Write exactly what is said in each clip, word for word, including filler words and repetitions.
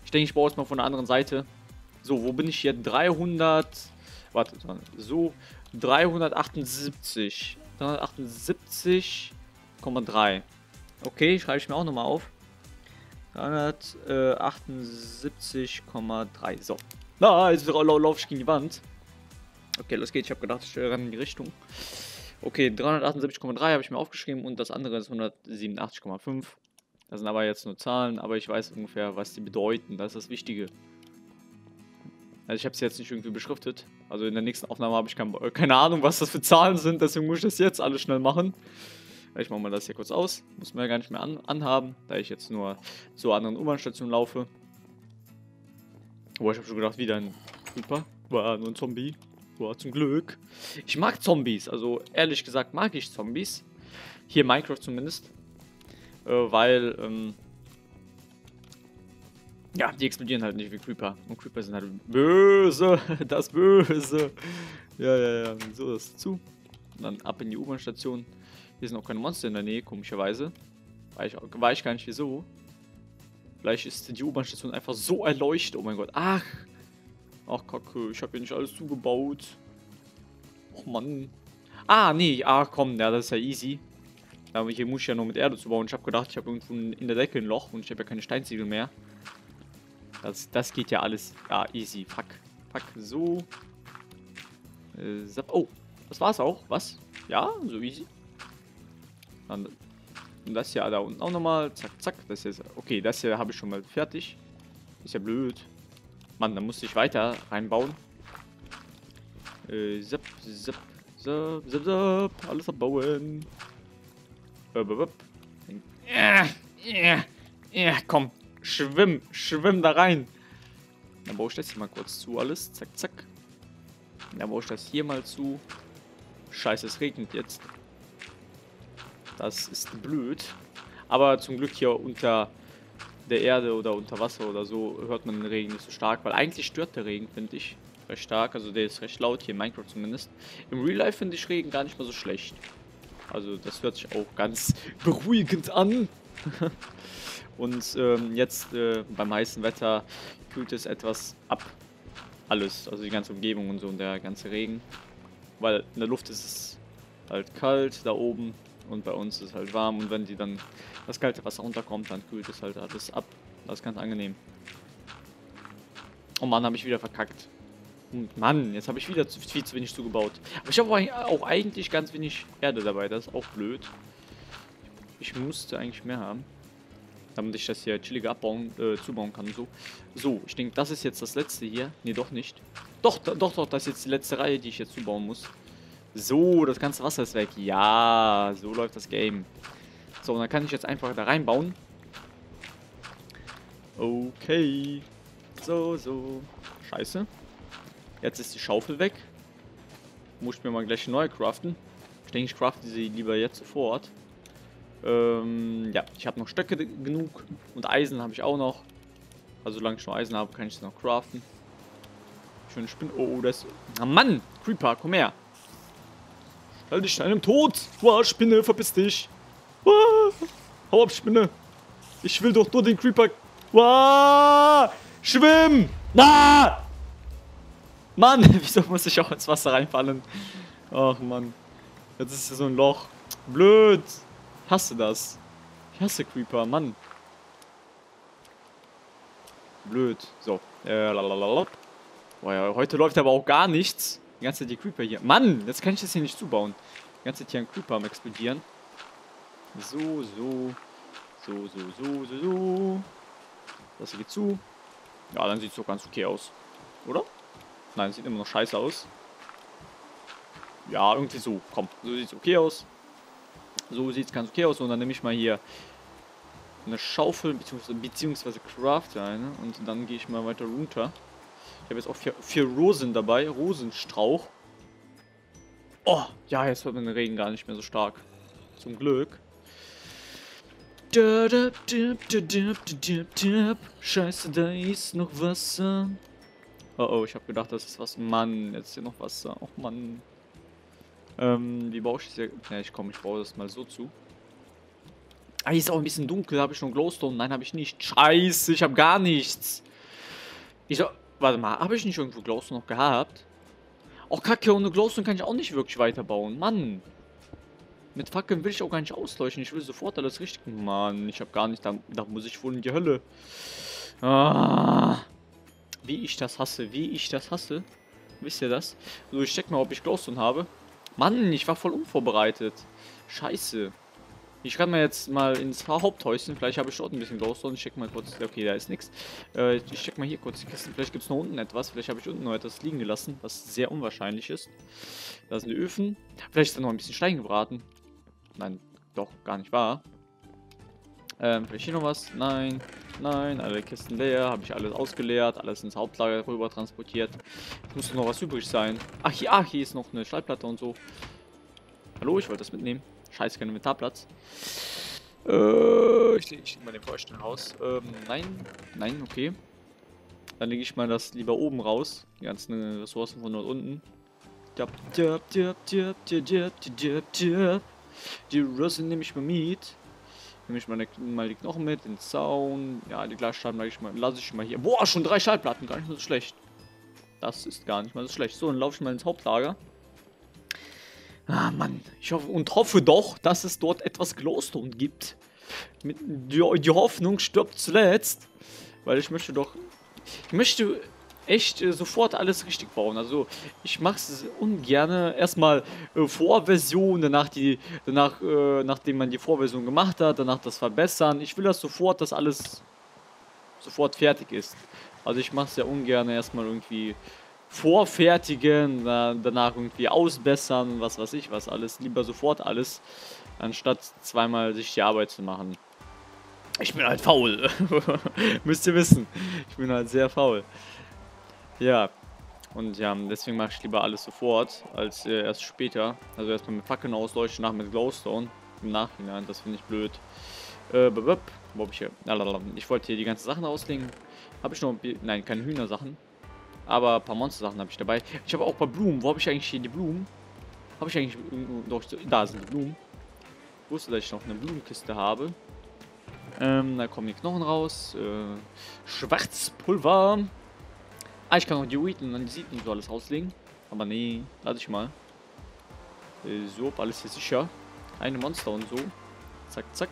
Ich denke, ich baue es mal von der anderen Seite. So, wo bin ich hier? dreihundert. Warte, so. dreihundertachtundsiebzig. dreihundertachtundsiebzig Komma drei. Okay, schreibe ich mir auch nochmal auf. dreihundertachtundsiebzig Komma drei. So. Na, jetzt laufe ich gegen die Wand. Okay, los geht's. Ich habe gedacht, ich renne in die Richtung. Okay, dreihundertachtundsiebzig Komma drei habe ich mir aufgeschrieben und das andere ist hundertsiebenundachtzig Komma fünf. Das sind aber jetzt nur Zahlen, aber ich weiß ungefähr, was die bedeuten. Das ist das Wichtige. Also ich habe es jetzt nicht irgendwie beschriftet. Also in der nächsten Aufnahme habe ich kein, keine Ahnung, was das für Zahlen sind. Deswegen muss ich das jetzt alles schnell machen. Ich mache mal das hier kurz aus. Muss man ja gar nicht mehr an, anhaben, da ich jetzt nur zur anderen U-Bahn-Station laufe. Boah, ich habe schon gedacht, wieder ein Creeper. War nur ein Zombie. Boah, zum Glück. Ich mag Zombies. Also ehrlich gesagt mag ich Zombies. Hier in Minecraft zumindest. Äh, weil, ähm... ja, die explodieren halt nicht wie Creeper. Und Creeper sind halt böse. Das Böse. Ja, ja, ja. So, das ist zu. Und dann ab in die U-Bahn-Station. Hier sind auch keine Monster in der Nähe, komischerweise. Weiß ich, weiß ich gar nicht wieso. Vielleicht ist die U-Bahn-Station einfach so erleuchtet. Oh mein Gott. Ach. Ach, Kacke. Ich habe hier nicht alles zugebaut. Och, Mann. Ah, nee. Ach, komm. Ja, das ist ja easy. Aber hier muss ich ja nur mit Erde zu bauen. Ich habe gedacht, ich habe irgendwo in der Decke ein Loch und ich habe ja keine Steinziegel mehr. Das, das geht ja alles. Ja, easy. Fuck. Fuck. So. Äh, oh. Das war's auch. Was? Ja, so easy. Dann das hier da unten auch nochmal. Zack, zack. Das hier ist, okay, das hier habe ich schon mal fertig. Ist ja blöd. Mann, da musste ich weiter reinbauen. Äh, zap, zap, zap, zap, zap. Alles abbauen. Ja, ja, ja, komm. Schwimm, schwimm da rein. Dann baue ich das hier mal kurz zu alles. Zack, zack. Dann baue ich das hier mal zu. Scheiße, es regnet jetzt. Das ist blöd. Aber zum Glück hier unter der Erde oder unter Wasser oder so hört man den Regen nicht so stark. Weil eigentlich stört der Regen, finde ich, recht stark. Also der ist recht laut, hier in Minecraft zumindest. Im Real Life finde ich Regen gar nicht mal so schlecht. Also das hört sich auch ganz beruhigend an. Und ähm, jetzt äh, beim heißen Wetter kühlt es etwas ab. Alles, also die ganze Umgebung und so und der ganze Regen. Weil in der Luft ist es halt kalt da oben. Und bei uns ist es halt warm und wenn die dann das kalte Wasser runterkommt, dann kühlt es halt alles ab. Das ist ganz angenehm. Oh Mann, habe ich wieder verkackt. Und Mann, jetzt habe ich wieder zu, viel zu wenig zugebaut. Aber ich habe auch eigentlich ganz wenig Erde dabei, das ist auch blöd. Ich musste eigentlich mehr haben. Damit ich das hier chilliger abbauen, äh, zubauen kann. So, so ich denke, das ist jetzt das letzte hier. Ne, doch nicht. Doch, doch, doch, das ist jetzt die letzte Reihe, die ich jetzt zubauen muss. So, das ganze Wasser ist weg. Ja, so läuft das Game. So, und dann kann ich jetzt einfach da reinbauen. Okay. So, so. Scheiße. Jetzt ist die Schaufel weg. Muss ich mir mal gleich eine neue craften. Ich denke, ich crafte sie lieber jetzt sofort. Ähm, ja, ich habe noch Stöcke genug. Und Eisen habe ich auch noch. Also, solange ich noch Eisen habe, kann ich es noch craften. Schöne Spinne. Oh, das ist... Ah, Mann! Creeper, komm her. Stell dich deinem Tod. Wow, Spinne, verpiss dich. Wow. Hau ab, Spinne. Ich will doch nur den Creeper... Wow. Schwimm! Na! Mann, wieso muss ich auch ins Wasser reinfallen? Ach, Mann. Jetzt ist hier so ein Loch. Blöd. Ich hasse das. Ich hasse Creeper, Mann. Blöd. So. Äh, lalalala. Boah, ja, heute läuft aber auch gar nichts. Die ganze Zeit die Creeper hier. Mann, jetzt kann ich das hier nicht zubauen. Die ganze Zeit hier ein Creeper am explodieren. So, so. So, so, so, so, so. Das hier geht zu. Ja, dann sieht es doch ganz okay aus. Oder? Nein, sieht immer noch scheiße aus. Ja, irgendwie so. Komm, so sieht es okay aus. So sieht es ganz okay aus. Und dann nehme ich mal hier eine Schaufel, beziehungsweise, beziehungsweise Craft eine. Und dann gehe ich mal weiter runter. Ich habe jetzt auch vier, vier Rosen dabei. Rosenstrauch. Oh, ja, jetzt wird mein Regen gar nicht mehr so stark. Zum Glück. Scheiße, da ist noch Wasser. Oh oh, ich habe gedacht, das ist was. Mann, jetzt ist hier noch Wasser. Oh Mann. Ähm, wie baue ich das hier? Ja, ich komme, ich baue das mal so zu. Ah, hier ist auch ein bisschen dunkel. Habe ich schon Glowstone? Nein, habe ich nicht. Scheiße, ich habe gar nichts. Ich so, warte mal, habe ich nicht irgendwo Glowstone noch gehabt? Oh, Kacke, ohne Glowstone kann ich auch nicht wirklich weiterbauen. Mann. Mit Fackeln will ich auch gar nicht ausleuchten. Ich will sofort alles richtig. Mann, ich habe gar nicht. Da, da muss ich wohl in die Hölle. Ah. Wie ich das hasse. Wie ich das hasse. Wisst ihr das? So, ich check mal, ob ich Glowstone habe. Mann, ich war voll unvorbereitet. Scheiße. Ich kann mal jetzt mal ins Haupthäuschen. Vielleicht habe ich dort ein bisschen Glowstone. Ich check mal kurz. Okay, da ist nichts. Äh, ich check mal hier kurz die Kisten. Vielleicht gibt es noch unten etwas. Vielleicht habe ich unten noch etwas liegen gelassen, was sehr unwahrscheinlich ist. Da sind die Öfen. Vielleicht ist da noch ein bisschen Stein gebraten. Nein, doch, gar nicht wahr. Ähm, vielleicht hier noch was? Nein, nein, alle Kisten leer. Habe ich alles ausgeleert. Alles ins Hauptlager rüber transportiert. Muss noch was übrig sein. Ach, hier, ach, hier ist noch eine Schallplatte und so. Hallo, ich wollte das mitnehmen. Scheiße, kein Inventarplatz. Äh, ich lege ich leg mal den Feuerstein raus. Ähm, nein, nein, okay. Dann lege ich mal das lieber oben raus. Die ganzen Ressourcen von dort unten. Die Ressourcen nehme ich mal mit. Nehme ich meine, mal die Knochen mit, den Zaun. Ja, die Glasscheiben lasse ich mal, lasse ich mal hier. Boah, schon drei Schallplatten, gar nicht mal so schlecht. Das ist gar nicht mal so schlecht. So, dann laufe ich mal ins Hauptlager. Ah, Mann. Ich hoffe und hoffe doch, dass es dort etwas Glowstone gibt. Mit, die, die Hoffnung stirbt zuletzt. Weil ich möchte doch... Ich möchte echt äh, sofort alles richtig bauen. Also, ich mache es ungern. Erstmal äh, Vorversion, danach die... Danach, äh, nachdem man die Vorversion gemacht hat, danach das verbessern. Ich will das sofort, dass alles sofort fertig ist. Also, ich mache es ja ungern erstmal irgendwie... vorfertigen, danach irgendwie ausbessern, was weiß ich, was alles. Lieber sofort alles, anstatt zweimal sich die Arbeit zu machen. Ich bin halt faul. Müsst ihr wissen. Ich bin halt sehr faul. Ja. Und ja, deswegen mache ich lieber alles sofort, als äh, erst später. Also erstmal mit Fackeln ausleuchten, nach mit Glowstone. Im Nachhinein, das finde ich blöd. Äh, wo hab ich hier? Ich wollte hier die ganzen Sachen auslegen. Habe ich noch... Nein, keine Hühnersachen. Aber ein paar Monster-Sachen habe ich dabei. Ich habe auch ein paar Blumen. Wo habe ich eigentlich hier die Blumen? Habe ich eigentlich... Doch, da sind die Blumen. Ich wusste, dass ich noch eine Blumenkiste habe. Ähm, da kommen die Knochen raus. Äh, Schwarzpulver. Ah, ich kann auch die Diorit und Andesit und so alles rauslegen. Aber nee, lass ich mal. Äh, so, alles hier sicher. Eine Monster und so. Zack, zack.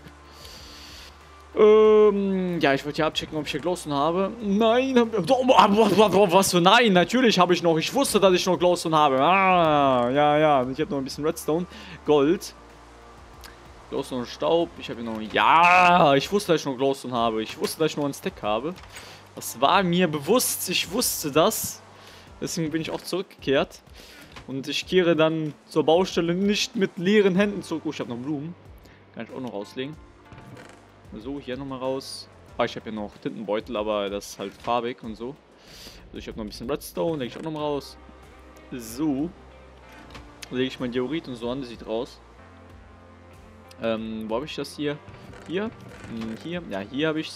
Ähm, ja, ich wollte hier abchecken, ob ich hier Glowstone habe. Nein, hab, oh, was für nein, natürlich habe ich noch. Ich wusste, dass ich noch Glowstone habe. Ah, ja, ja. Ich habe noch ein bisschen Redstone. Gold. Glowstone und Staub. Ich habe hier noch... Ja, ich wusste, dass ich noch Glowstone habe. Ich wusste, dass ich noch einen Stack habe. Das war mir bewusst. Ich wusste das. Deswegen bin ich auch zurückgekehrt. Und ich kehre dann zur Baustelle nicht mit leeren Händen zurück. Oh, ich habe noch Blumen. Kann ich auch noch rauslegen. So, hier nochmal raus. Ah, ich habe hier noch Tintenbeutel, aber das ist halt farbig und so. Also ich habe noch ein bisschen Redstone, lege ich auch nochmal raus. So. Lege ich mein Diorit und so an, das sieht raus. Ähm, wo habe ich das hier? Hier? Hm, hier? Ja, hier habe ich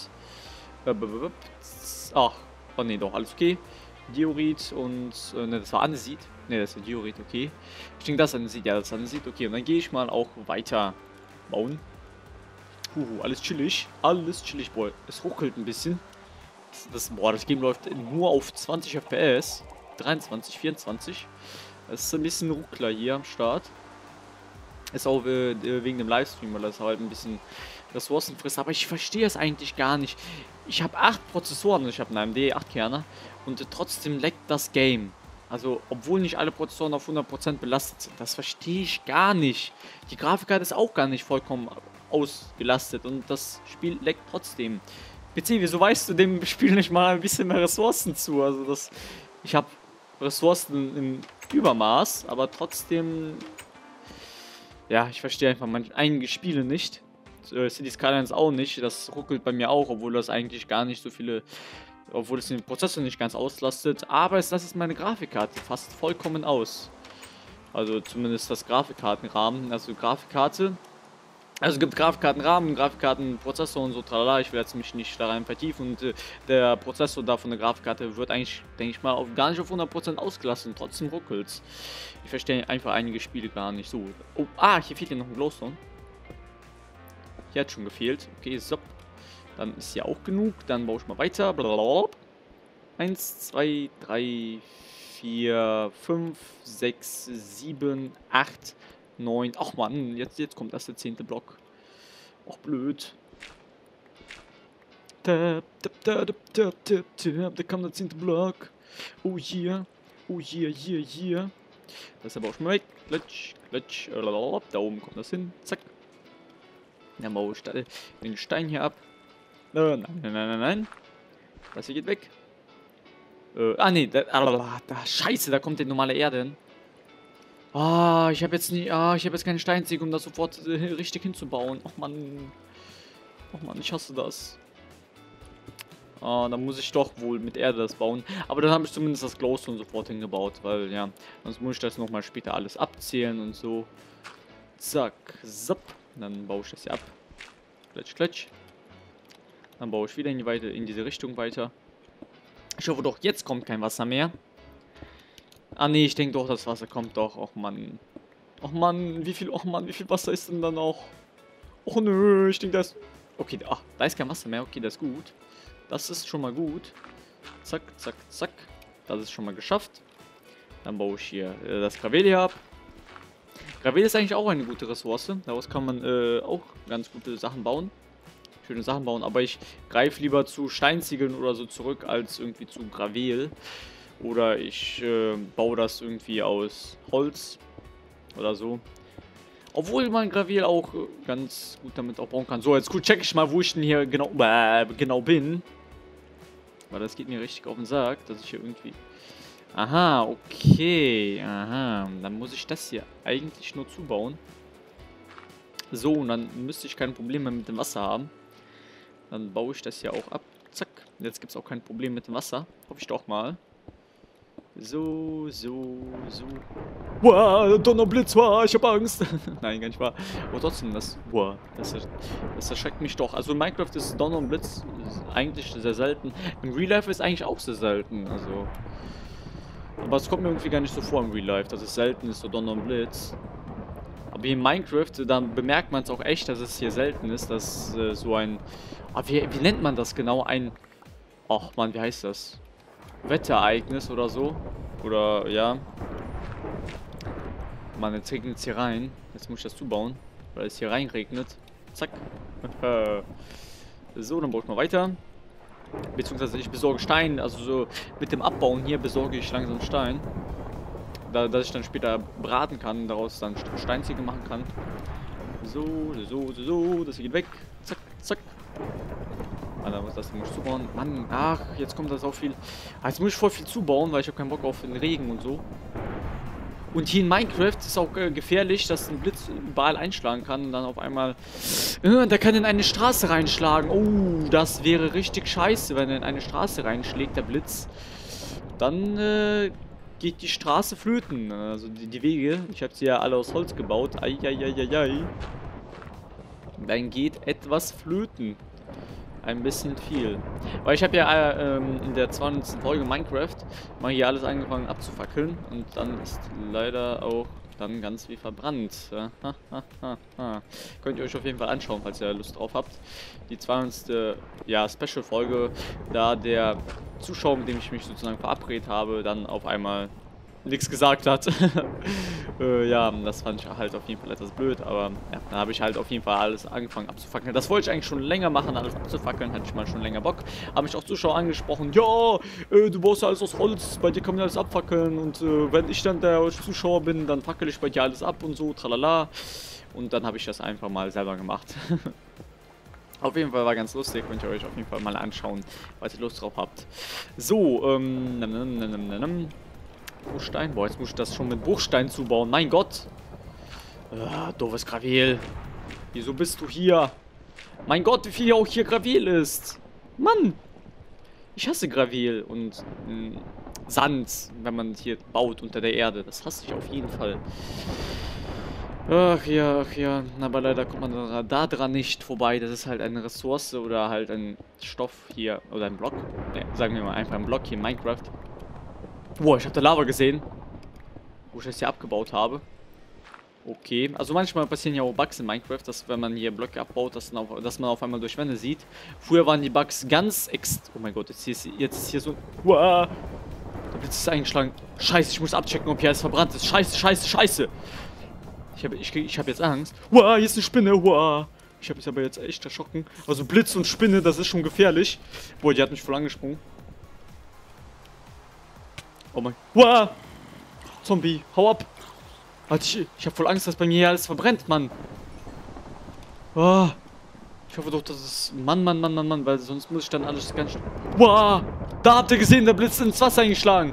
es. Ach, oh ne, doch, alles okay. Diorit und, äh, ne, das war Andesit. Ne, das ist Diorit, okay. Ich denke, das ist Andesit, ja, das ist Andesit, okay. Und dann gehe ich mal auch weiter bauen. Huhu, alles chillig. Alles chillig, boy. Es ruckelt ein bisschen. Das, das, boah, das Game läuft nur auf zwanzig F P S. dreiundzwanzig, vierundzwanzig. Das ist ein bisschen Ruckler hier am Start. Ist auch äh, wegen dem Livestream, weil das halt ein bisschen Ressourcen frisst. Aber ich verstehe es eigentlich gar nicht. Ich habe acht Prozessoren, ich habe einen A M D, acht Kerner. Und trotzdem leckt das Game. Also, obwohl nicht alle Prozessoren auf hundert Prozent belastet sind. Das verstehe ich gar nicht. Die Grafikkarte ist auch gar nicht vollkommen ausgelastet und das Spiel leckt trotzdem. P C, wieso weißt du dem Spiel nicht mal ein bisschen mehr Ressourcen zu? Also das, ich habe Ressourcen im Übermaß, aber trotzdem, ja, ich verstehe einfach manche einige Spiele nicht. Äh, City Skylines auch nicht, das ruckelt bei mir auch, obwohl das eigentlich gar nicht so viele, obwohl es den Prozessor nicht ganz auslastet, aber es lässt meine Grafikkarte fast vollkommen aus. Also zumindest das Grafikkartenrahmen, also Grafikkarte. Also es gibt Grafikkartenrahmen, Grafikkartenprozessor und so, tralala. Ich will jetzt mich nicht da rein vertiefen und äh, der Prozessor da von der Grafikkarte wird eigentlich, denke ich mal, auf, gar nicht auf hundert Prozent ausgelassen. Trotzdem ruckelt's. Ich verstehe einfach einige Spiele gar nicht so. Oh, ah, hier fehlt ja noch ein Glowstone. Hier hat schon gefehlt. Okay, so. Dann ist hier auch genug. Dann baue ich mal weiter. Blablabla. eins, zwei, drei, vier, fünf, sechs, sieben, acht, neun. Ach man, jetzt, jetzt kommt erst der zehnte Block. Ach, blöd. Da, da, da, da, da, da, da, da kam der zehnte Block. Oh hier. Oh hier, hier, hier. Das ist aber auch schon mal weg. Klatsch, klatsch. Da oben kommt das hin. Zack. Dann baue ich den Stein hier ab. Äh, nein, nein, nein, nein, nein. Das hier geht weg. Äh, ah, nee. Da, da, scheiße, da kommt die normale Erde hin. Ah, ich habe jetzt nie. Ah, ich habe jetzt keine Steinsäge, um das sofort äh, richtig hinzubauen. Ach man. Ach man, ich hasse das. Ah, dann muss ich doch wohl mit Erde das bauen. Aber dann habe ich zumindest das Glowstone sofort hingebaut, weil ja, sonst muss ich das nochmal später alles abzählen und so. Zack, zapp. Dann baue ich das hier ab. Klatsch, klatsch. Dann baue ich wieder in, die Weite, in diese Richtung weiter. Ich hoffe doch, jetzt kommt kein Wasser mehr. Ah nee, ich denke doch, das Wasser kommt doch. Och Mann. Och Mann, wie viel, och Mann, wie viel Wasser ist denn da noch? Och nö, ich denke das... Okay, ach, da ist kein Wasser mehr. Okay, das ist gut. Das ist schon mal gut. Zack, zack, zack. Das ist schon mal geschafft. Dann baue ich hier äh, das Gravel hier ab. Gravel ist eigentlich auch eine gute Ressource. Daraus kann man äh, auch ganz gute Sachen bauen. Schöne Sachen bauen. Aber ich greife lieber zu Steinziegeln oder so zurück, als irgendwie zu Gravel. Oder ich äh, baue das irgendwie aus Holz oder so. Obwohl man Gravel auch äh, ganz gut damit auch bauen kann. So, jetzt gut check ich mal, wo ich denn hier genau, äh, genau bin. Weil das geht mir richtig auf den Sack, dass ich hier irgendwie... Aha, okay. Aha, dann muss ich das hier eigentlich nur zubauen. So, und dann müsste ich keine Probleme mit dem Wasser haben. Dann baue ich das hier auch ab. Zack. Jetzt gibt es auch kein Problem mit dem Wasser. Hoffe ich doch mal. So, so, so. Wow, Donnerblitz, wow, ich hab Angst. Nein, gar nicht wahr. Aber trotzdem, das, wow, das, das erschreckt mich doch. Also in Minecraft ist Donner und Blitz eigentlich sehr selten. Im Real Life ist eigentlich auch sehr selten. Also, aber es kommt mir irgendwie gar nicht so vor im Real Life, dass es selten ist, so Donner und Blitz. Aber hier in Minecraft, da bemerkt man es auch echt, dass es hier selten ist, dass äh, so ein... Ah, wie, wie nennt man das genau? Ein... Ach man, wie heißt das? Wetterereignis oder so. Oder, ja. Mann, jetzt regnet es hier rein. Jetzt muss ich das zubauen, weil es hier reinregnet. Zack. So, dann baue ich mal weiter. Beziehungsweise ich besorge Stein. Also so mit dem Abbauen hier besorge ich langsam Stein. Da, dass ich dann später braten kann, daraus dann Steinziegel machen kann. So, so, so, so. Das hier geht weg. Zack, zack. Alter, was ist das? Muss ich zubauen? Mann, ach, jetzt kommt das auch viel. Ah, jetzt muss ich voll viel zubauen, weil ich habe keinen Bock auf den Regen und so. Und hier in Minecraft ist auch äh, gefährlich, dass ein Blitz überall einschlagen kann und dann auf einmal... Äh, der kann in eine Straße reinschlagen. Oh, das wäre richtig scheiße, wenn er in eine Straße reinschlägt, der Blitz. Dann äh, geht die Straße flöten. Also die, die Wege, ich habe sie ja alle aus Holz gebaut. Eieieiei. Dann geht etwas flöten. Ein bisschen viel. Weil ich habe ja äh, ähm, in der zweihundertsten Folge Minecraft mal hier alles angefangen abzufackeln. Und dann ist leider auch dann ganz wie verbrannt. Ha, ha, ha, ha. Könnt ihr euch auf jeden Fall anschauen, falls ihr Lust drauf habt. Die zweihundertste Ja, Special-Folge, da der Zuschauer, mit dem ich mich sozusagen verabredet habe, dann auf einmal nichts gesagt hat. äh, ja, das fand ich halt auf jeden Fall etwas blöd, aber ja, dann habe ich halt auf jeden Fall alles angefangen abzufackeln. Das wollte ich eigentlich schon länger machen, alles abzufackeln, hatte ich mal schon länger Bock. Habe ich auch Zuschauer angesprochen, ja, äh, du baust ja alles aus Holz, bei dir kann man alles abfackeln und äh, wenn ich dann der Zuschauer bin, dann fackel ich bei dir alles ab und so, tralala. Und dann habe ich das einfach mal selber gemacht. Auf jeden Fall war ganz lustig, könnt ihr euch auf jeden Fall mal anschauen, falls ihr Lust drauf habt. So, ähm, nam, nam, nam, nam, nam. Bruchstein? Boah, jetzt muss ich das schon mit Bruchstein zubauen. Mein Gott. Ah, doofes Gravel. Wieso bist du hier? Mein Gott, wie viel auch hier Gravel ist. Mann. Ich hasse Gravel und mh, Sand, wenn man hier baut unter der Erde. Das hasse ich auf jeden Fall. Ach ja, ach ja. Aber leider kommt man da dran nicht vorbei. Das ist halt eine Ressource oder halt ein Stoff hier. Oder ein Block. Ne, sagen wir mal einfach ein Block hier in Minecraft. Boah, ich habe da Lava gesehen. Wo ich das hier abgebaut habe. Okay, also manchmal passieren ja auch Bugs in Minecraft, dass wenn man hier Blöcke abbaut, dass, dann auf, dass man auf einmal durch Wände sieht. Früher waren die Bugs ganz ex... Oh mein Gott, jetzt, hier ist, jetzt ist hier so... Uah, der Blitz ist eingeschlagen. Scheiße, ich muss abchecken, ob hier alles verbrannt ist. Scheiße, scheiße, scheiße. Ich habe ich, ich hab jetzt Angst. Uah, hier ist eine Spinne. Uah. Ich habe mich aber jetzt echt erschrocken. Also Blitz und Spinne, das ist schon gefährlich. Boah, die hat mich voll angesprungen. Oh mein... Uah. Zombie, hau ab. Ich, ich habe voll Angst, dass bei mir hier alles verbrennt, Mann. Oh, ich hoffe doch, dass es... Mann, Mann, Mann, Mann, Mann, weil sonst muss ich dann alles ganz... Wow, da habt ihr gesehen, der Blitz ins Wasser eingeschlagen.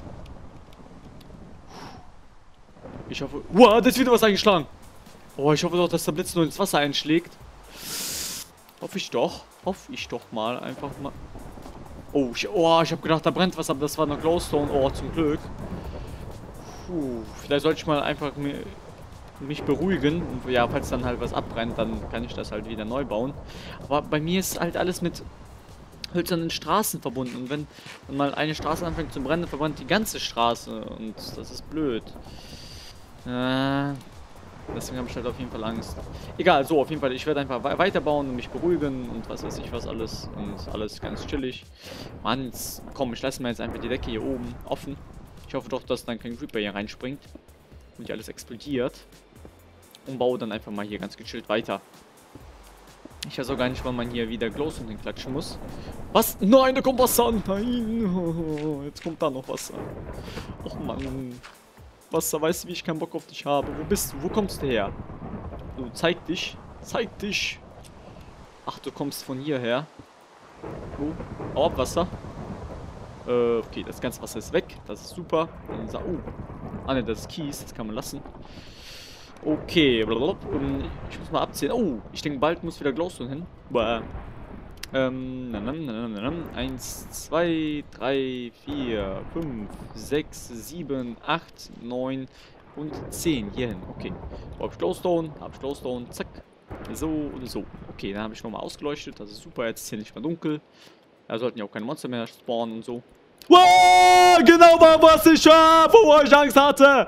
Ich hoffe... Wow, da ist wieder was eingeschlagen. Oh, ich hoffe doch, dass der Blitz nur ins Wasser einschlägt. Hoffe ich doch. Hoffe ich doch mal. Einfach mal... Oh, ich, oh, ich habe gedacht, da brennt was, aber das war noch Glowstone. Oh, zum Glück. Puh, vielleicht sollte ich mal einfach mir, mich beruhigen. Und ja, falls dann halt was abbrennt, dann kann ich das halt wieder neu bauen. Aber bei mir ist halt alles mit hölzernen Straßen verbunden. Und wenn, wenn mal eine Straße anfängt zu brennen, verbrennt die ganze Straße. Und das ist blöd. Äh, deswegen habe ich halt auf jeden Fall Angst. Egal, so, auf jeden Fall, ich werde einfach weiterbauen und mich beruhigen und was weiß ich was alles. Und alles ganz chillig. Mann, jetzt, komm, ich lasse mir jetzt einfach die Decke hier oben offen. Ich hoffe doch, dass dann kein Creeper hier reinspringt und hier alles explodiert. Und baue dann einfach mal hier ganz gechillt weiter. Ich weiß auch gar nicht, wann man hier wieder Glowstone hinklatschen muss. Was? Nein, da kommt Wasser! Nein! Jetzt kommt da noch Wasser. Och Mann. Wasser, weißt du, wie ich keinen Bock auf dich habe? Wo bist du? Wo kommst du her? Du, zeig dich. Zeig dich. Ach, du kommst von hierher. Wo? Hau ab, Wasser. Äh, okay, das ganze Wasser ist weg. Das ist super. Dann sa oh. Ah, ne, das ist Kies. Das kann man lassen. Okay. Ich muss mal abzählen. Oh, ich denke, bald muss wieder Glowstone hin. Bäh. Ähm, na, na, na, na, na. eins, zwei, drei, vier, fünf, sechs, sieben, acht, neun und zehn. Hier hin. Okay. Hab ich Glowstone. Hab ich Glowstone. Zack. So und so. Okay, dann habe ich nochmal ausgeleuchtet. Das ist super. Jetzt ist hier nicht mehr dunkel. Da sollten ja auch keine Monster mehr spawnen und so. Wow, genau mal, was ich hab, wo ich Angst hatte.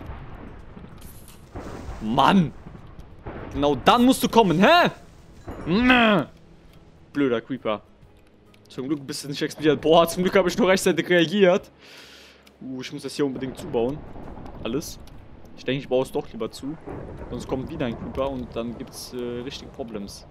Mann. Genau dann musst du kommen, hä? Blöder Creeper. Zum Glück bist du nicht explodiert. Boah, zum Glück habe ich nur rechtzeitig reagiert. Uh, ich muss das hier unbedingt zubauen. Alles. Ich denke, ich baue es doch lieber zu. Sonst kommt wieder ein Creeper und dann gibt es äh, richtig Problems.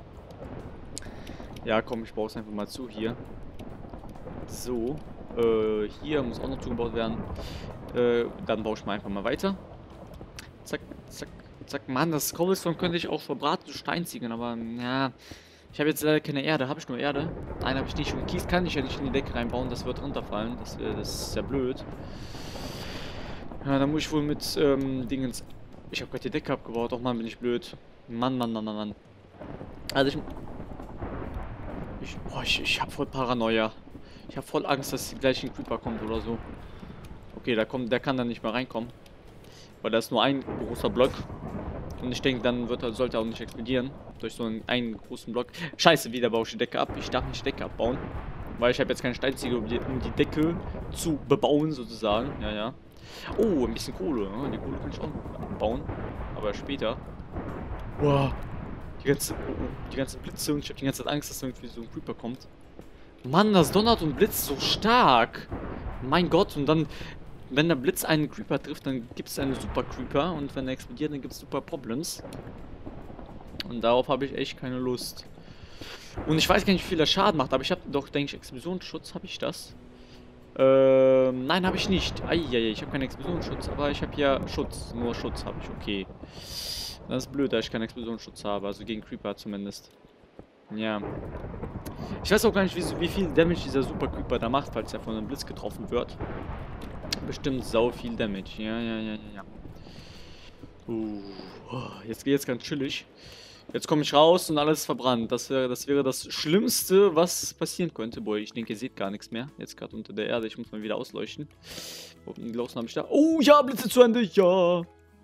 Ja, komm, ich baue es einfach mal zu hier. So. Äh, hier muss auch noch zugebaut werden. Äh, dann baue ich mal einfach mal weiter. Zack, zack, zack. Mann, das Cobblestone könnte ich auch verbraten zu Stein ziehen, aber ja. Ich habe jetzt leider keine Erde. Habe ich nur Erde? Nein, habe ich nicht. Und Kies kann ich ja nicht in die Decke reinbauen. Das wird runterfallen. Das, äh, das ist ja blöd. Ja, dann muss ich wohl mit ähm, Dingens. Ich habe gerade die Decke abgebaut. Och Mann, bin ich blöd. Mann, Mann, Mann, Mann, Mann. Also ich. Ich, boah, ich, ich habe voll Paranoia. Ich habe voll Angst, dass gleich ein Creeper kommt oder so. Okay, da kommt, der kann dann nicht mehr reinkommen. Weil da ist nur ein großer Block. Und ich denke, dann wird er, sollte er auch nicht explodieren. Durch so einen, einen großen Block. Scheiße, wieder baue ich die Decke ab. Ich darf nicht die Decke abbauen. Weil ich habe jetzt keine Steinziegel, um die, um die Decke zu bebauen, sozusagen. Ja, ja. Oh, ein bisschen Kohle. Die Kohle kann ich auch abbauen. Aber später. Wow. Die ganze, oh, oh, die ganzen Blitze und ich habe die ganze Zeit Angst, dass irgendwie so ein Creeper kommt. Mann, das donnert und blitzt so stark. Mein Gott, und dann, wenn der Blitz einen Creeper trifft, dann gibt es einen Super Creeper. Und wenn er explodiert, dann gibt es Super Problems. Und darauf habe ich echt keine Lust. Und ich weiß gar nicht, wie viel der Schaden macht, aber ich habe doch, denke ich, Explosionsschutz. Habe ich das? Ähm, nein, habe ich nicht. Eieiei, ich habe keinen Explosionsschutz, aber ich habe ja Schutz. Nur Schutz habe ich, okay. Das ist blöd, da ich keinen Explosionsschutz habe, also gegen Creeper zumindest. Ja. Ich weiß auch gar nicht, wie, wie viel Damage dieser Super Creeper da macht, falls er von einem Blitz getroffen wird. Bestimmt sau viel Damage. Ja, ja, ja, ja, ja. Uh, jetzt geht jetzt ganz chillig. Jetzt komme ich raus und alles ist verbrannt. Das wäre, das wäre das Schlimmste, was passieren könnte. Boah, ich denke, ihr seht gar nichts mehr. Jetzt gerade unter der Erde. Ich muss mal wieder ausleuchten. Den Glowstone habe ich da. Oh, ja, Blitze zu Ende. Ja.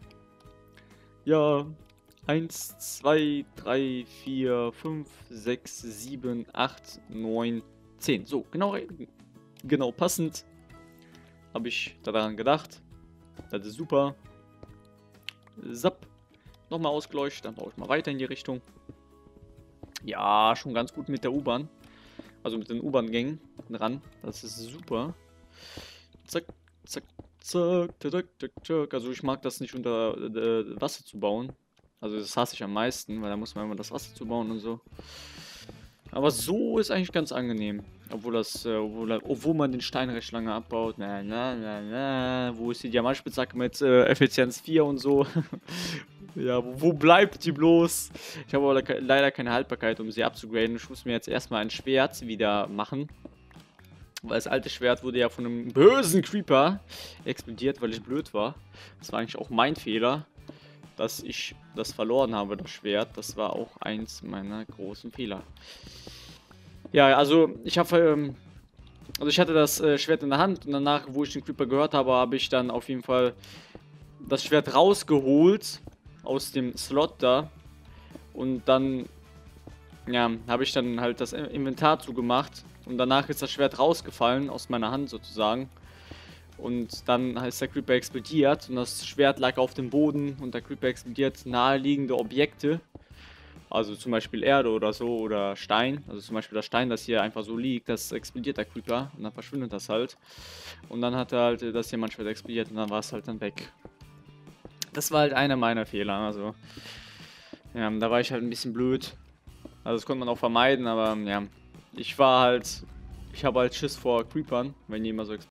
Ja. eins, zwei, drei, vier, fünf, sechs, sieben, acht, neun, zehn. So, genau, genau passend. Habe ich daran gedacht. Das ist super. Zapp. Nochmal ausgeleuchtet. Dann baue ich mal weiter in die Richtung. Ja, schon ganz gut mit der U-Bahn. Also mit den U-Bahn-Gängen ran. Das ist super. Zack, zack, zack, zack, zack, zack. Also ich mag das nicht unter äh, Wasser zu bauen. Also das hasse ich am meisten, weil da muss man immer das Wasser zu bauen und so. Aber so ist eigentlich ganz angenehm. Obwohl das, äh, obwohl, obwohl man den Stein recht lange abbaut. Na, na, na, na. Wo ist die Diamantspitzhacke mit äh, Effizienz vier und so? Ja, wo, wo bleibt die bloß? Ich habe aber le leider keine Haltbarkeit, um sie abzugraden. Ich muss mir jetzt erstmal ein Schwert wieder machen. Weil das alte Schwert wurde ja von einem bösen Creeper explodiert, weil ich blöd war. Das war eigentlich auch mein Fehler, dass ich das verloren habe, das Schwert. Das war auch eins meiner großen Fehler. Ja, also ich habe, ähm, also ich hatte das äh, Schwert in der Hand und danach, wo ich den Creeper gehört habe, habe ich dann auf jeden Fall das Schwert rausgeholt aus dem Slot da und dann, ja, habe ich dann halt das Inventar zugemacht und danach ist das Schwert rausgefallen aus meiner Hand sozusagen. Und dann ist der Creeper explodiert und das Schwert lag auf dem Boden und der Creeper explodiert naheliegende Objekte. Also zum Beispiel Erde oder so oder Stein. Also zum Beispiel das Stein, das hier einfach so liegt, das explodiert der Creeper und dann verschwindet das halt. Und dann hat er halt das Diamantschwert explodiert und dann war es halt dann weg. Das war halt einer meiner Fehler. Also ja, da war ich halt ein bisschen blöd. Also das konnte man auch vermeiden, aber ja, ich war halt, ich habe halt Schiss vor Creepern, wenn die immer so explodieren.